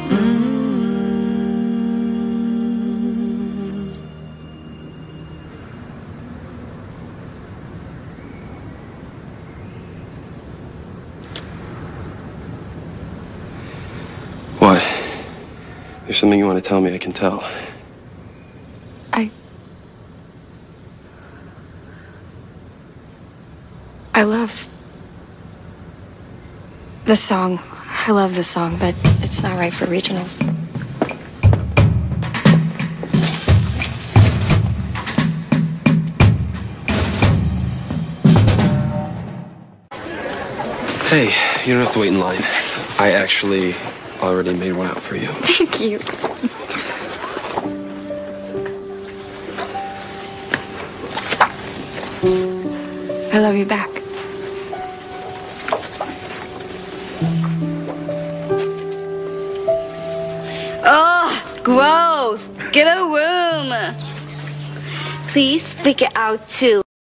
What? There's something you want to tell me, I can tell. I love the song. I love the song, but it's not right for regionals. Hey, you don't have to wait in line. I actually already made one out for you. Thank you. I love you back. Oh, gross. Get a room. Please speak it out too.